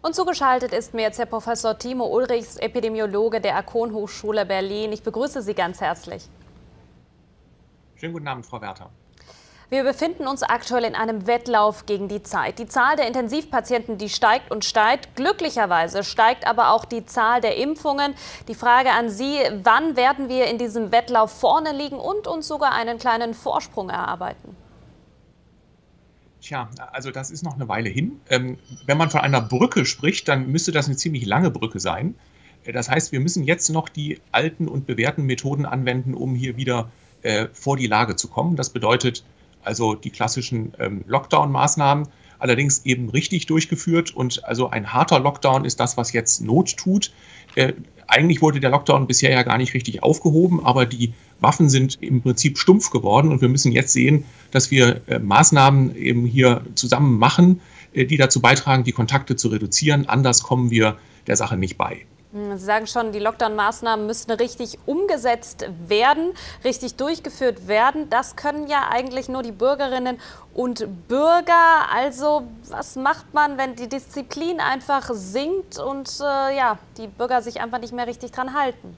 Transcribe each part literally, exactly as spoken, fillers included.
Und zugeschaltet ist mir jetzt Herr Professor Timo Ulrichs, Epidemiologe der Arcon-Hochschule Berlin. Ich begrüße Sie ganz herzlich. Schönen guten Abend, Frau Werther. Wir befinden uns aktuell in einem Wettlauf gegen die Zeit. Die Zahl der Intensivpatienten, die steigt und steigt. Glücklicherweise steigt aber auch die Zahl der Impfungen. Die Frage an Sie, wann werden wir in diesem Wettlauf vorne liegen und uns sogar einen kleinen Vorsprung erarbeiten? Tja, also das ist noch eine Weile hin. Ähm, wenn man von einer Brücke spricht, dann müsste das eine ziemlich lange Brücke sein. Das heißt, wir müssen jetzt noch die alten und bewährten Methoden anwenden, um hier wieder äh, vor die Lage zu kommen. Das bedeutet also die klassischen ähm, Lockdown-Maßnahmen, allerdings eben richtig durchgeführt. Und also ein harter Lockdown ist das, was jetzt Not tut. Äh, eigentlich wurde der Lockdown bisher ja gar nicht richtig aufgehoben, aber die Waffen sind im Prinzip stumpf geworden und wir müssen jetzt sehen, dass wir äh, Maßnahmen eben hier zusammen machen, äh, die dazu beitragen, die Kontakte zu reduzieren. Anders kommen wir der Sache nicht bei. Sie sagen schon, die Lockdown-Maßnahmen müssen richtig umgesetzt werden, richtig durchgeführt werden. Das können ja eigentlich nur die Bürgerinnen und Bürger. Also was macht man, wenn die Disziplin einfach sinkt und äh, ja, die Bürger sich einfach nicht mehr richtig dran halten?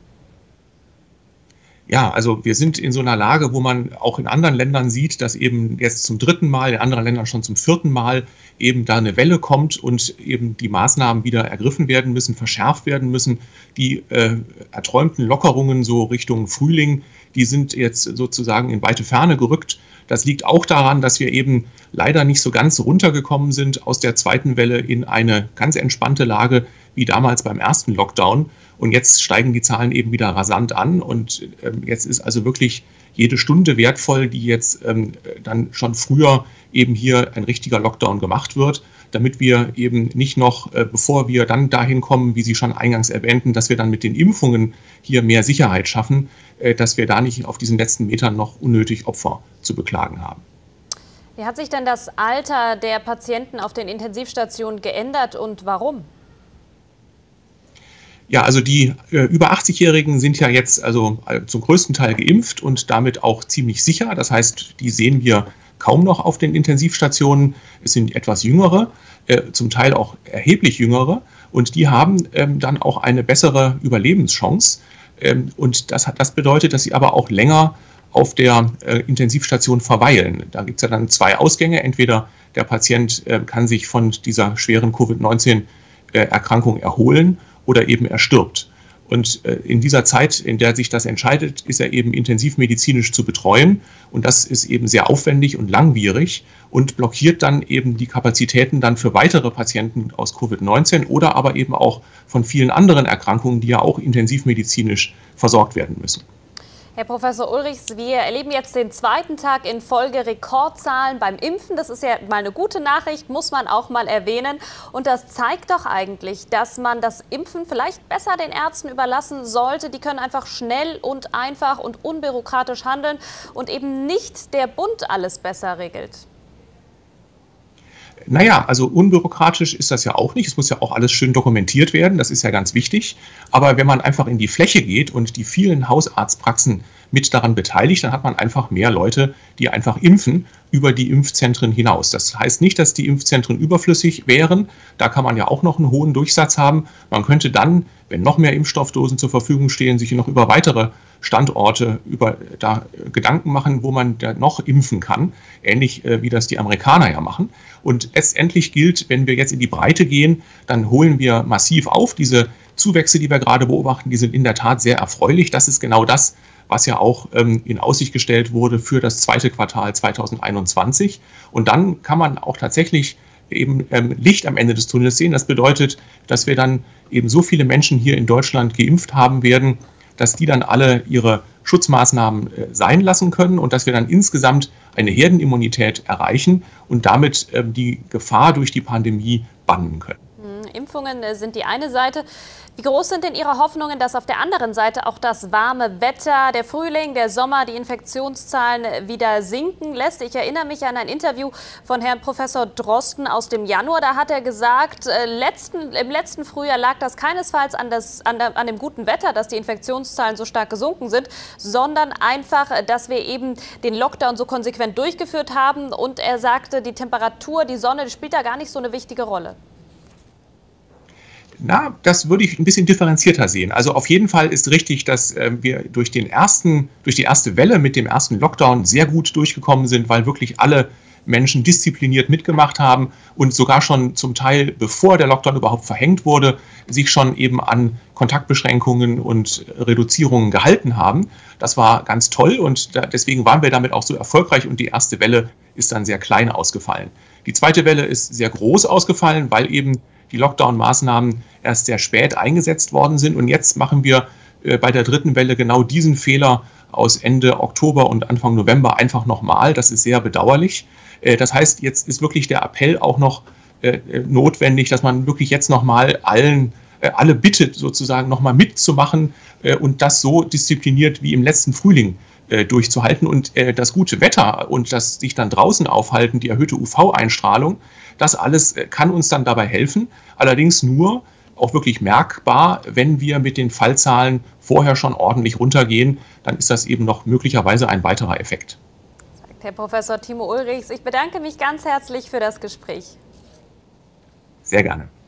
Ja, also wir sind in so einer Lage, wo man auch in anderen Ländern sieht, dass eben jetzt zum dritten Mal, in anderen Ländern schon zum vierten Mal eben da eine Welle kommt und eben die Maßnahmen wieder ergriffen werden müssen, verschärft werden müssen. Die äh, erträumten Lockerungen so Richtung Frühling, die sind jetzt sozusagen in weite Ferne gerückt. Das liegt auch daran, dass wir eben leider nicht so ganz runtergekommen sind aus der zweiten Welle in eine ganz entspannte Lage wie damals beim ersten Lockdown. Und jetzt steigen die Zahlen eben wieder rasant an. Und ähm, jetzt ist also wirklich jede Stunde wertvoll, die jetzt ähm, dann schon früher eben hier ein richtiger Lockdown gemacht wird, damit wir eben nicht noch, äh, bevor wir dann dahin kommen, wie Sie schon eingangs erwähnten, dass wir dann mit den Impfungen hier mehr Sicherheit schaffen, äh, dass wir da nicht auf diesen letzten Metern noch unnötig Opfer zu beklagen haben. Wie hat sich denn das Alter der Patienten auf den Intensivstationen geändert und warum? Ja, also die äh, über achtzig-Jährigen sind ja jetzt also äh, zum größten Teil geimpft und damit auch ziemlich sicher. Das heißt, die sehen wir kaum noch auf den Intensivstationen. Es sind etwas jüngere, äh, zum Teil auch erheblich jüngere. Und die haben ähm, dann auch eine bessere Überlebenschance. Ähm, und das, hat, das bedeutet, dass sie aber auch länger auf der äh, Intensivstation verweilen. Da gibt es ja dann zwei Ausgänge. Entweder der Patient äh, kann sich von dieser schweren Covid neunzehn Erkrankung erholen oder eben er stirbt. Und äh, in dieser Zeit, in der sich das entscheidet, ist er eben intensivmedizinisch zu betreuen. Und das ist eben sehr aufwendig und langwierig und blockiert dann eben die Kapazitäten dann für weitere Patienten aus Covid neunzehn oder aber eben auch von vielen anderen Erkrankungen, die ja auch intensivmedizinisch versorgt werden müssen. Herr Professor Ulrichs, wir erleben jetzt den zweiten Tag in Folge Rekordzahlen beim Impfen. Das ist ja mal eine gute Nachricht, muss man auch mal erwähnen. Und das zeigt doch eigentlich, dass man das Impfen vielleicht besser den Ärzten überlassen sollte. Die können einfach schnell und einfach und unbürokratisch handeln und eben nicht der Bund alles besser regelt. Naja, also unbürokratisch ist das ja auch nicht. Es muss ja auch alles schön dokumentiert werden. Das ist ja ganz wichtig. Aber wenn man einfach in die Fläche geht und die vielen Hausarztpraxen mit daran beteiligt, dann hat man einfach mehr Leute, die einfach impfen über die Impfzentren hinaus. Das heißt nicht, dass die Impfzentren überflüssig wären. Da kann man ja auch noch einen hohen Durchsatz haben. Man könnte dann, wenn noch mehr Impfstoffdosen zur Verfügung stehen, sich noch über weitere Standorte über da Gedanken machen, wo man da noch impfen kann, ähnlich äh, wie das die Amerikaner ja machen. Und letztendlich gilt, wenn wir jetzt in die Breite gehen, dann holen wir massiv auf. Diese Zuwächse, die wir gerade beobachten, die sind in der Tat sehr erfreulich. Das ist genau das, was ja auch ähm, in Aussicht gestellt wurde für das zweite Quartal zweitausendeinundzwanzig. Und dann kann man auch tatsächlich eben ähm, Licht am Ende des Tunnels sehen. Das bedeutet, dass wir dann eben so viele Menschen hier in Deutschland geimpft haben werden, dass die dann alle ihre Schutzmaßnahmen äh, sein lassen können und dass wir dann insgesamt eine Herdenimmunität erreichen und damit äh, die Gefahr durch die Pandemie bannen können. Impfungen sind die eine Seite. Wie groß sind denn Ihre Hoffnungen, dass auf der anderen Seite auch das warme Wetter, der Frühling, der Sommer, die Infektionszahlen wieder sinken lässt? Ich erinnere mich an ein Interview von Herrn Professor Drosten aus dem Januar. Da hat er gesagt, äh, letzten, im letzten Frühjahr lag das keinesfalls an, das, an, der, an dem guten Wetter, dass die Infektionszahlen so stark gesunken sind, sondern einfach, dass wir eben den Lockdown so konsequent durchgeführt haben. Und er sagte, die Temperatur, die Sonne, das spielt da gar nicht so eine wichtige Rolle. Na, das würde ich ein bisschen differenzierter sehen. Also auf jeden Fall ist richtig, dass äh, wir durch den ersten, durch die erste Welle mit dem ersten Lockdown sehr gut durchgekommen sind, weil wirklich alle Menschen diszipliniert mitgemacht haben und sogar schon zum Teil, bevor der Lockdown überhaupt verhängt wurde, sich schon eben an Kontaktbeschränkungen und Reduzierungen gehalten haben. Das war ganz toll und da, deswegen waren wir damit auch so erfolgreich und die erste Welle ist dann sehr klein ausgefallen. Die zweite Welle ist sehr groß ausgefallen, weil eben die Lockdown-Maßnahmen erst sehr spät eingesetzt worden sind und jetzt machen wir äh, bei der dritten Welle genau diesen Fehler aus Ende Oktober und Anfang November einfach nochmal. Das ist sehr bedauerlich. Das heißt, jetzt ist wirklich der Appell auch noch äh, notwendig, dass man wirklich jetzt nochmal allen, äh, alle bittet, sozusagen nochmal mitzumachen äh, und das so diszipliniert wie im letzten Frühling äh, durchzuhalten. Und äh, das gute Wetter und das sich dann draußen aufhalten, die erhöhte U V-Einstrahlung, das alles äh, kann uns dann dabei helfen. Allerdings nur auch wirklich merkbar, wenn wir mit den Fallzahlen vorher schon ordentlich runtergehen, dann ist das eben noch möglicherweise ein weiterer Effekt. Herr Professor Timo Ulrichs, ich bedanke mich ganz herzlich für das Gespräch. Sehr gerne.